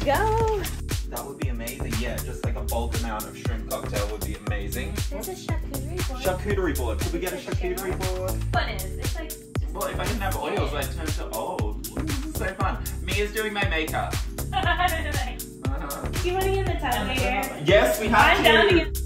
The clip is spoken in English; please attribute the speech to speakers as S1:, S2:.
S1: go.
S2: That would be amazing. Yeah, just like a bulk amount of shrimp cocktail would be amazing.
S1: There's a charcuterie board.
S2: Charcuterie board. Could we get a charcuterie board?
S1: Fun is. It's like.
S2: Well, if I didn't have oils, I'd turn to old. So fun. Mia's doing my makeup.
S1: Nice. Do you want to get in the tub later?
S2: Yes, we have
S1: I'm down to
S2: to.
S1: get